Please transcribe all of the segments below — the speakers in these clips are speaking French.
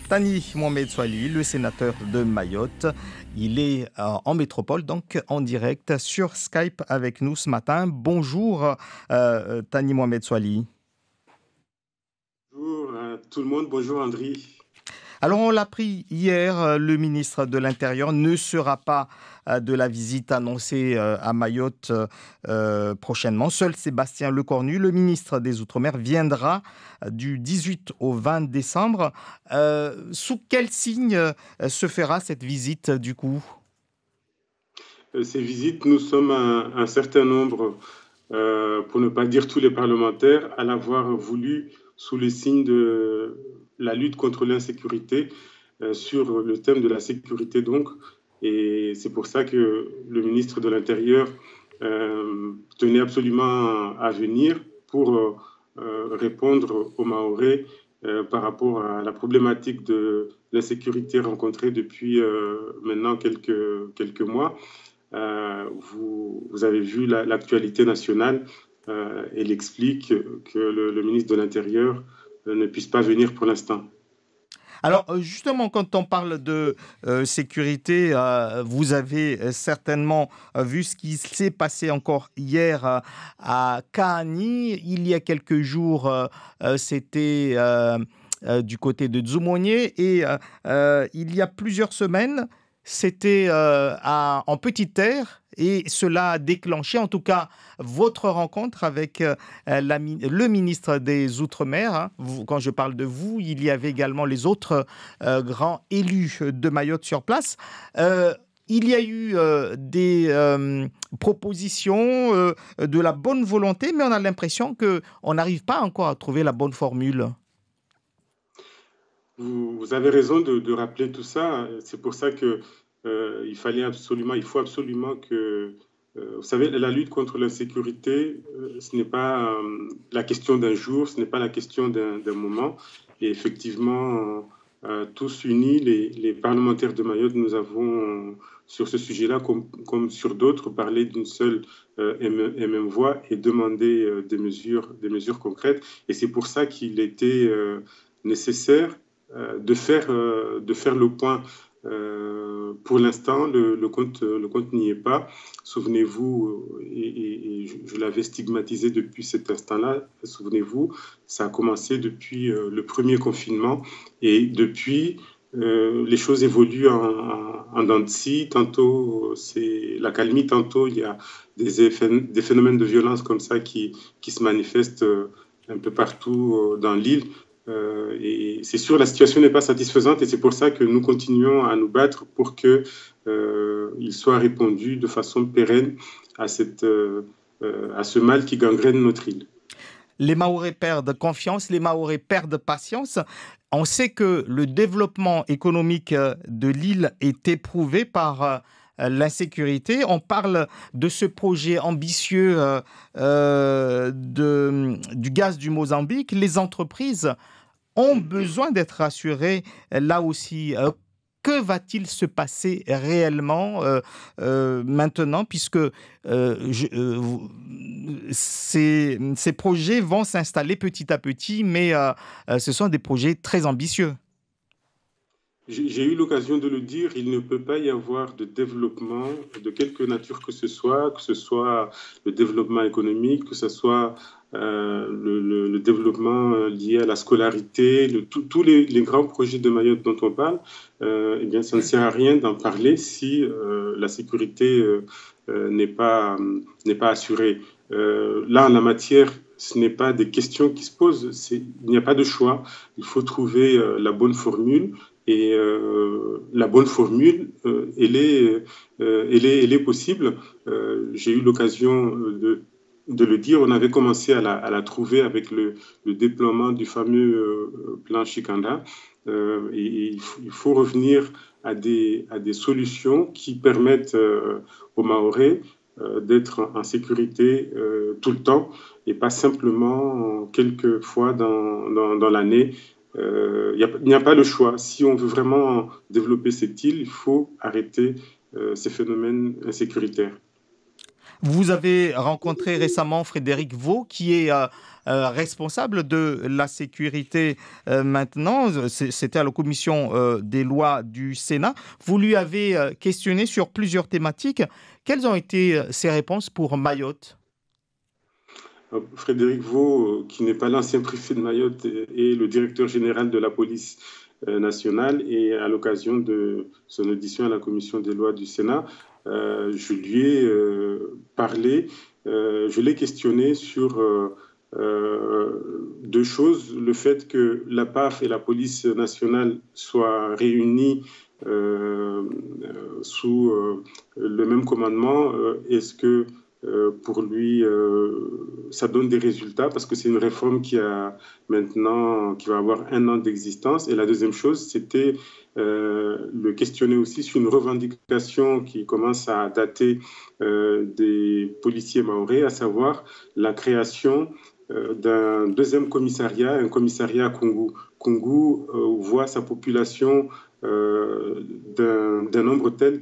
Tani Mohamed Soali, le sénateur de Mayotte, il est en métropole, donc en direct sur Skype avec nous ce matin. Bonjour Tani Mohamed Soali. Bonjour à tout le monde, bonjour André. Alors on l'a appris hier, le ministre de l'Intérieur ne sera pas de la visite annoncée à Mayotte prochainement. Seul Sébastien Lecornu, le ministre des Outre-mer, viendra du 18 au 20 décembre. Sous quel signe se fera cette visite du coup ? Ces visites, nous sommes un certain nombre, pour ne pas dire tous les parlementaires, à l'avoir voulu sous le signe de la lutte contre l'insécurité, sur le thème de la sécurité donc. Et c'est pour ça que le ministre de l'Intérieur tenait absolument à venir pour répondre aux Mahorais par rapport à la problématique de l'insécurité rencontrée depuis maintenant quelques mois. Vous avez vu l'actualité nationale. Elle explique que le ministre de l'Intérieur ne puisse pas venir pour l'instant. Alors justement, quand on parle de sécurité, vous avez certainement vu ce qui s'est passé encore hier à Kaani. Il y a quelques jours, c'était du côté de Dzumonier et il y a plusieurs semaines, c'était en Petite Terre. Et cela a déclenché, en tout cas, votre rencontre avec le ministre des Outre-mer. Hein. Quand je parle de vous, il y avait également les autres grands élus de Mayotte sur place. Il y a eu des propositions, de la bonne volonté, mais on a l'impression qu'on n'arrive pas encore à trouver la bonne formule. Vous avez raison de rappeler tout ça. C'est pour ça que il faut absolument que, vous savez, la lutte contre l'insécurité, ce n'est pas la question d'un jour, ce n'est pas la question d'un moment. Et effectivement, tous unis, les parlementaires de Mayotte, nous avons, sur ce sujet-là, comme sur d'autres, parlé d'une seule et même voix et demandé des mesures concrètes. Et c'est pour ça qu'il était nécessaire de faire le point. Pour l'instant, le compte n'y est pas. Souvenez-vous, et je l'avais stigmatisé depuis cet instant-là, souvenez-vous, ça a commencé depuis le premier confinement et depuis, les choses évoluent en dents de scie. Tantôt, c'est la calmie, tantôt, il y a des phénomènes de violence comme ça qui se manifestent un peu partout dans l'île. Et c'est sûr, la situation n'est pas satisfaisante et c'est pour ça que nous continuons à nous battre pour que il soit répondu de façon pérenne à ce mal qui gangrène notre île. Les Mahorais perdent confiance, les Mahorais perdent patience. On sait que le développement économique de l'île est éprouvé par l'insécurité. On parle de ce projet ambitieux du gaz du Mozambique. Les entreprises ont besoin d'être rassurées là aussi. Que va-t-il se passer réellement maintenant, puisque ces projets vont s'installer petit à petit, mais ce sont des projets très ambitieux. J'ai eu l'occasion de le dire, il ne peut pas y avoir de développement de quelque nature que ce soit le développement économique, que ce soit le développement lié à la scolarité, tous les grands projets de Mayotte dont on parle, eh bien, ça ne sert à rien d'en parler si la sécurité n'est pas assurée. Là, en la matière, ce n'est pas des questions qui se posent, il n'y a pas de choix. Il faut trouver la bonne formule. Et la bonne formule, elle est possible. J'ai eu l'occasion de le dire. On avait commencé à la trouver avec le déploiement du fameux plan Chikanda. Et il faut revenir à des solutions qui permettent aux Mahorais d'être en sécurité tout le temps et pas simplement quelques fois dans l'année. Il n'y a pas le choix. Si on veut vraiment développer cette île, il faut arrêter ces phénomènes insécuritaires. Vous avez rencontré récemment Frédéric Vaux, qui est responsable de la sécurité maintenant. C'était à la commission des lois du Sénat. Vous lui avez questionné sur plusieurs thématiques. Quelles ont été ses réponses pour Mayotte? Frédéric Vaux, qui n'est pas l'ancien préfet de Mayotte, est le directeur général de la police nationale et à l'occasion de son audition à la commission des lois du Sénat, je lui ai parlé, je l'ai questionné sur deux choses. Le fait que la PAF et la police nationale soient réunies sous le même commandement, est-ce que pour lui, ça donne des résultats parce que c'est une réforme qui a maintenant, qui va avoir 1 an d'existence. Et la deuxième chose, c'était le questionner aussi sur une revendication qui commence à dater des policiers mahorais, à savoir la création d'un deuxième commissariat, un commissariat à Kungu. Kungu voit sa population d'un nombre tel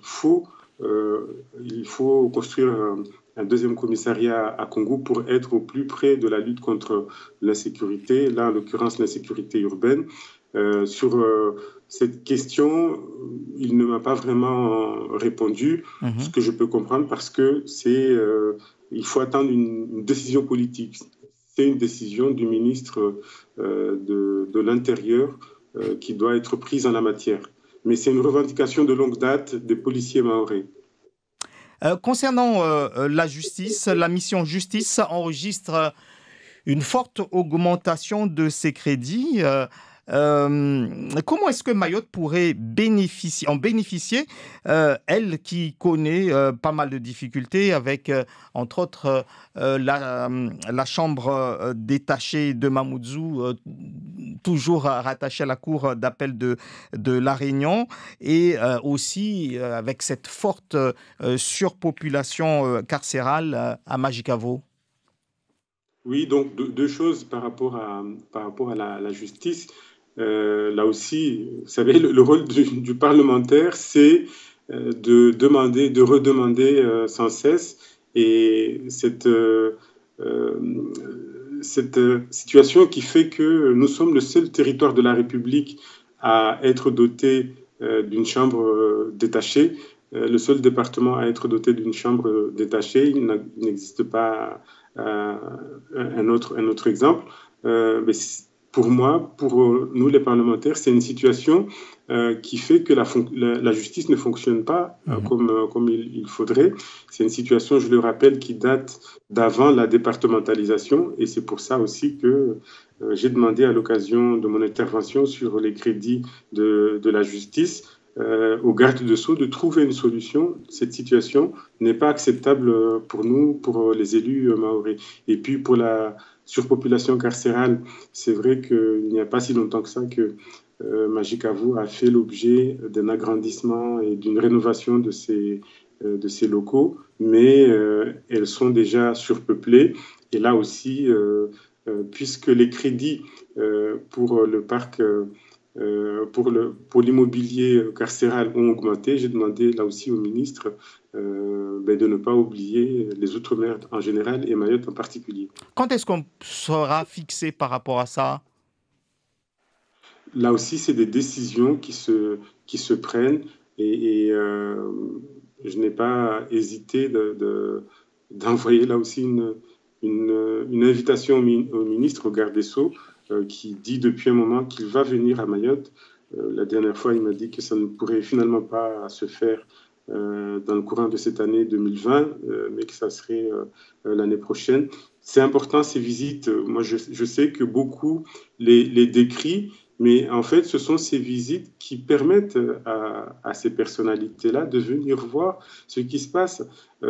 il faut construire un deuxième commissariat à Congo pour être au plus près de la lutte contre l'insécurité, là en l'occurrence l'insécurité urbaine. Sur cette question, il ne m'a pas vraiment répondu, ce Mhm. que je peux comprendre parce que il faut attendre une décision politique. C'est une décision du ministre de l'Intérieur qui doit être prise en la matière. Mais c'est une revendication de longue date des policiers mahorais. Concernant la justice, la mission justice enregistre une forte augmentation de ses crédits. Comment est-ce que Mayotte pourrait en bénéficier, elle qui connaît pas mal de difficultés avec, entre autres, la chambre détachée de Mamoudzou, toujours rattachée à la cour d'appel de La Réunion, et aussi avec cette forte surpopulation carcérale à Majicavo? Oui, donc deux choses par rapport à la justice. Là aussi, vous savez, le rôle du parlementaire, c'est de demander, de redemander sans cesse. Et euh, cette situation qui fait que nous sommes le seul territoire de la République à être doté d'une chambre détachée, le seul département à être doté d'une chambre détachée. Il n'existe pas euh, un autre exemple. Mais pour moi, pour nous les parlementaires, c'est une situation qui fait que la justice ne fonctionne pas Mhm. comme il faudrait. C'est une situation, je le rappelle, qui date d'avant la départementalisation et c'est pour ça aussi que j'ai demandé à l'occasion de mon intervention sur les crédits de la justice aux gardes de Sceaux de trouver une solution. Cette situation n'est pas acceptable pour nous, pour les élus mahorais. Et puis pour la surpopulation carcérale, c'est vrai qu'il n'y a pas si longtemps que ça que Majicavo a fait l'objet d'un agrandissement et d'une rénovation de ses locaux, mais elles sont déjà surpeuplées. Et là aussi, puisque les crédits pour le parc pour l'immobilier carcéral ont augmenté, j'ai demandé là aussi au ministre de ne pas oublier les Outre-mer en général et Mayotte en particulier. Quand est-ce qu'on sera fixé par rapport à ça? Là aussi, c'est des décisions qui se prennent et je n'ai pas hésité d'envoyer là aussi une invitation au ministre, au garde des Sceaux, qui dit depuis un moment qu'il va venir à Mayotte. La dernière fois, il m'a dit que ça ne pourrait finalement pas se faire dans le courant de cette année 2020, mais que ça serait l'année prochaine. C'est important ces visites. Moi, je sais que beaucoup les décrient, mais en fait, ce sont ces visites qui permettent à ces personnalités-là de venir voir ce qui se passe.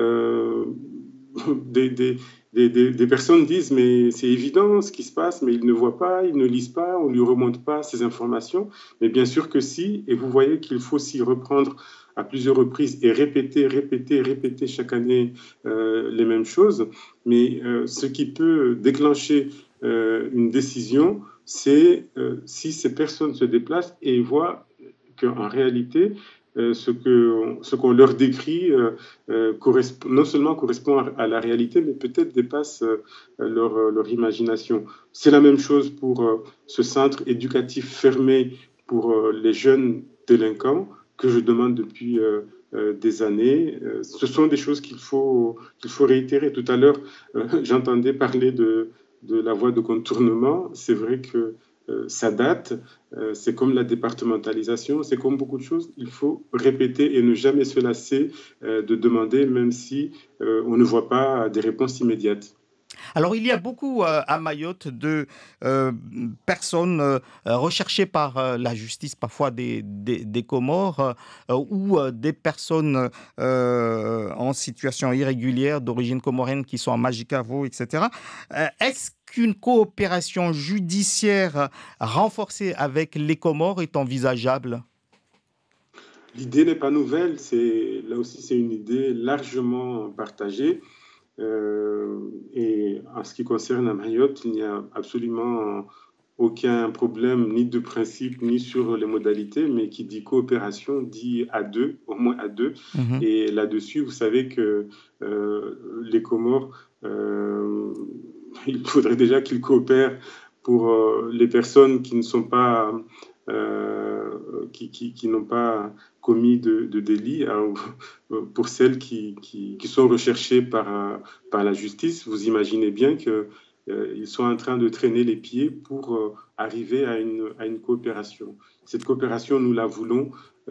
Des, des, des personnes disent, mais c'est évident ce qui se passe, mais ils ne voient pas, ils ne lisent pas, on ne lui remonte pas ces informations. Mais bien sûr que si, et vous voyez qu'il faut s'y reprendre à plusieurs reprises et répéter chaque année les mêmes choses. Mais ce qui peut déclencher une décision, c'est si ces personnes se déplacent et voient qu'en réalité, ce qu'on leur décrit non seulement correspond à la réalité, mais peut-être dépasse leur imagination. C'est la même chose pour ce centre éducatif fermé pour les jeunes délinquants que je demande depuis des années. Ce sont des choses qu'il faut réitérer. Tout à l'heure, j'entendais parler de la voie de contournement. C'est vrai que ça date, c'est comme la départementalisation, c'est comme beaucoup de choses. Il faut répéter et ne jamais se lasser de demander, même si on ne voit pas des réponses immédiates. Alors, il y a beaucoup à Mayotte de euh, personnes recherchées par la justice, parfois des Comores, ou des personnes en situation irrégulière d'origine comorienne qui sont à Majicavo, etc. Est-ce qu'une coopération judiciaire renforcée avec les Comores est envisageable? L'idée n'est pas nouvelle, là aussi c'est une idée largement partagée. Et en ce qui concerne Mayotte, il n'y a absolument aucun problème ni de principe ni sur les modalités, mais qui dit coopération dit à deux, au moins à deux. Mhm. Et là-dessus, vous savez que les Comores, il faudrait déjà qu'ils coopèrent pour les personnes qui ne sont pas, qui n'ont pas commis de délit, hein, pour celles qui sont recherchées par la justice. Vous imaginez bien que ils sont en train de traîner les pieds pour arriver à une coopération. Cette coopération, nous la voulons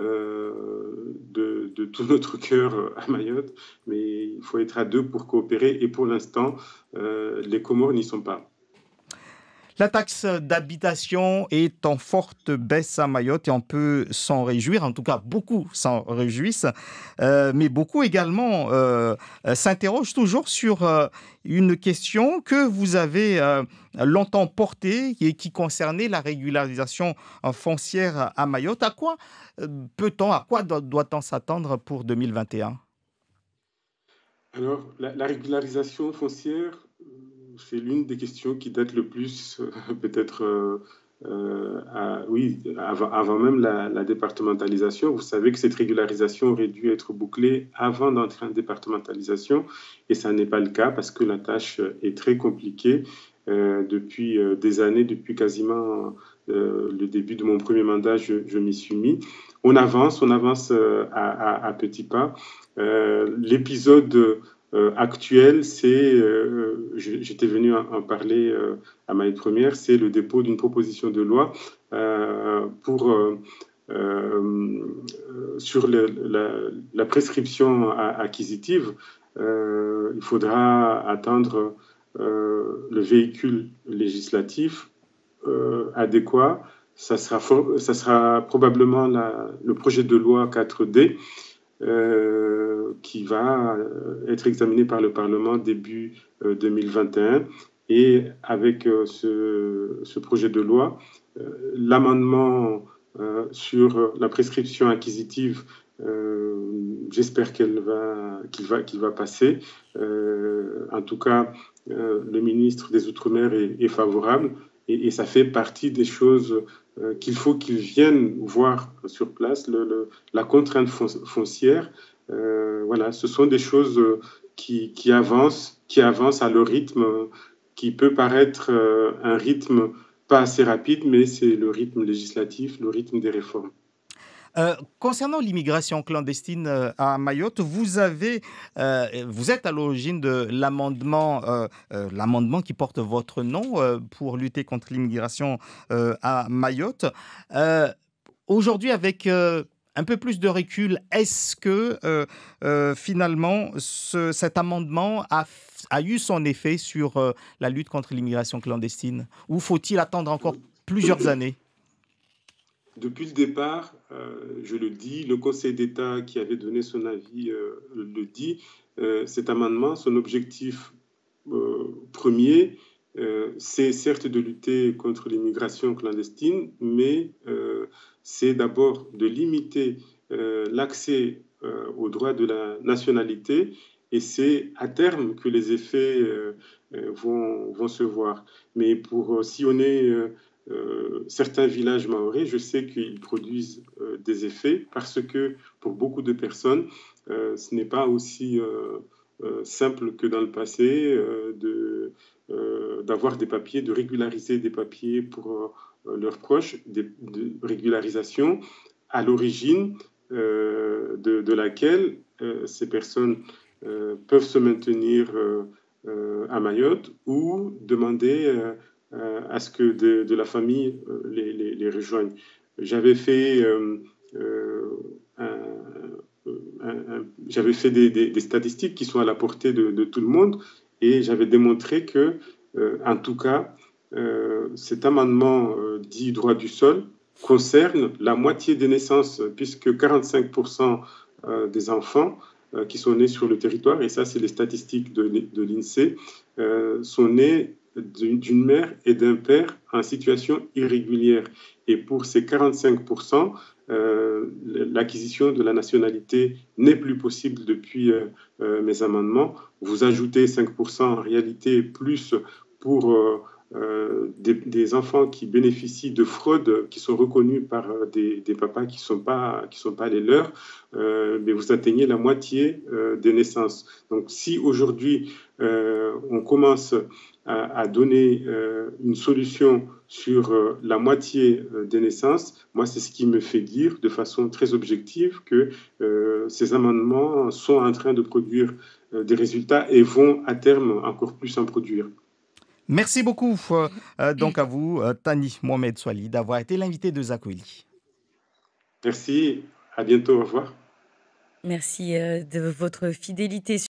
de tout notre cœur à Mayotte, mais il faut être à deux pour coopérer et pour l'instant, les Comores n'y sont pas. La taxe d'habitation est en forte baisse à Mayotte et on peut s'en réjouir, en tout cas beaucoup s'en réjouissent, mais beaucoup également s'interrogent toujours sur une question que vous avez longtemps portée et qui concernait la régularisation foncière à Mayotte. À quoi à quoi doit-on s'attendre pour 2021? Alors, la régularisation foncière, c'est l'une des questions qui date le plus, peut-être, oui, avant même la départementalisation. Vous savez que cette régularisation aurait dû être bouclée avant d'entrer en départementalisation, et ça n'est pas le cas parce que la tâche est très compliquée depuis des années, depuis quasiment le début de mon premier mandat, je m'y suis mis. On avance à petits pas. L'épisode actuel, j'étais venu en parler à Maït Première, c'est le dépôt d'une proposition de loi pour euh, sur la prescription acquisitive. Il faudra attendre le véhicule législatif adéquat. Ça sera probablement le projet de loi 4D qui va être examiné par le Parlement début 2021. Et avec ce projet de loi, l'amendement sur la prescription acquisitive, j'espère qu'il va passer. En tout cas, le ministre des Outre-mer est favorable et ça fait partie des choses qu'il faut qu'ils viennent voir sur place, la contrainte foncière. Voilà, ce sont des choses qui avancent à leur rythme, qui peut paraître un rythme pas assez rapide, mais c'est le rythme législatif, le rythme des réformes. Concernant l'immigration clandestine à Mayotte, vous êtes à l'origine de l'amendement qui porte votre nom pour lutter contre l'immigration à Mayotte. Euh, Aujourd'hui, avec un peu plus de recul, est-ce que finalement cet amendement a eu son effet sur la lutte contre l'immigration clandestine? Ou faut-il attendre encore plusieurs années? Depuis le départ, je le dis, le Conseil d'État qui avait donné son avis le dit, cet amendement, son objectif premier, c'est certes de lutter contre l'immigration clandestine, mais c'est d'abord de limiter l'accès au droit de la nationalité, et c'est à terme que les effets vont se voir. Mais pour sillonner certains villages mahorais, je sais qu'ils produisent des effets parce que pour beaucoup de personnes, ce n'est pas aussi simple que dans le passé d'avoir des papiers, de régulariser des papiers pour leurs proches, de régularisation à l'origine de laquelle ces personnes peuvent se maintenir à Mayotte ou demander à ce que de la famille les rejoigne. J'avais fait, j'avais fait des statistiques qui sont à la portée de tout le monde et j'avais démontré que, en tout cas, cet amendement dit droit du sol concerne la moitié des naissances, puisque 45% des enfants qui sont nés sur le territoire, et ça c'est les statistiques de l'INSEE, sont nés d'une mère et d'un père en situation irrégulière. Et pour ces 45%, l'acquisition de la nationalité n'est plus possible depuis mes amendements. Vous ajoutez 5% en réalité plus pour des enfants qui bénéficient de fraudes qui sont reconnues par des papas qui sont pas les leurs, mais vous atteignez la moitié des naissances. Donc si aujourd'hui on commence à donner une solution sur la moitié des naissances, moi c'est ce qui me fait dire de façon très objective que ces amendements sont en train de produire des résultats et vont à terme encore plus en produire. Merci beaucoup donc à vous, Tani Mohamed Swali, d'avoir été l'invité de Zakweli. Merci, à bientôt, au revoir. Merci de votre fidélité